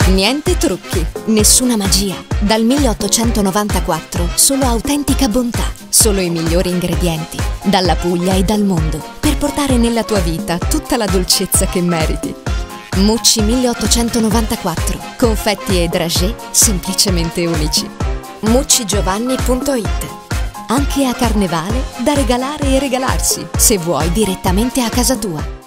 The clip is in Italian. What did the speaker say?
Niente trucchi, nessuna magia. Dal 1894 solo autentica bontà, solo i migliori ingredienti, dalla Puglia e dal mondo, per portare nella tua vita tutta la dolcezza che meriti. Mucci 1894, confetti e dragée semplicemente unici. muccigiovanni.it. Anche a Carnevale da regalare e regalarsi, se vuoi direttamente a casa tua.